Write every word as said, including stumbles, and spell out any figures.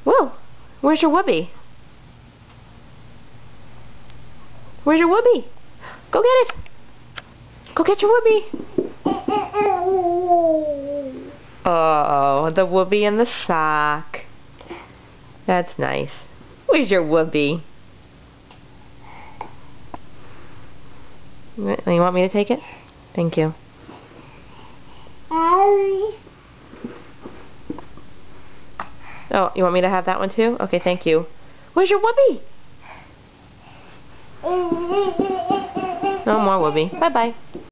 Will, where's your whoopee? Where's your whoopee? Go get it. Go get your whoopee. Oh, the whoopee and the sock. That's nice. Where's your whoopee? You want me to take it? Thank you. Oh, you want me to have that one too? Okay, thank you. Where's your whoopee? No more whoopee. Bye-bye.